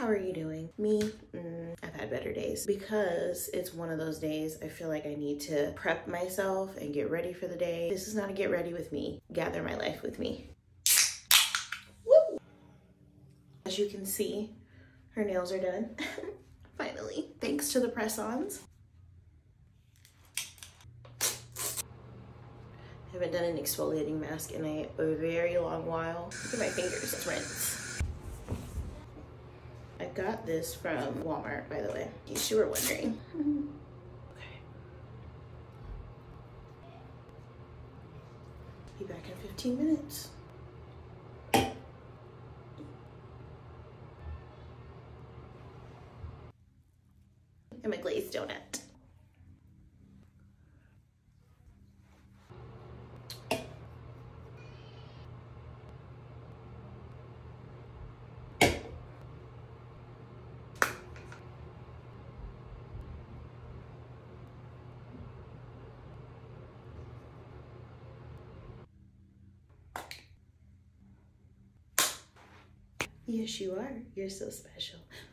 How are you doing? Me? I've had better days because it's one of those days I feel like I need to prep myself and get ready for the day. This is not a get ready with me. Gather my life with me. Woo! As you can see, her nails are done. Finally, thanks to the press-ons. I haven't done an exfoliating mask in a very long while. Look at my fingers, it's rinse. I got this from Walmart, by the way, in case you were wondering. Okay. Be back in 15 minutes. I'm a glazed donut. Yes, you are. You're so special.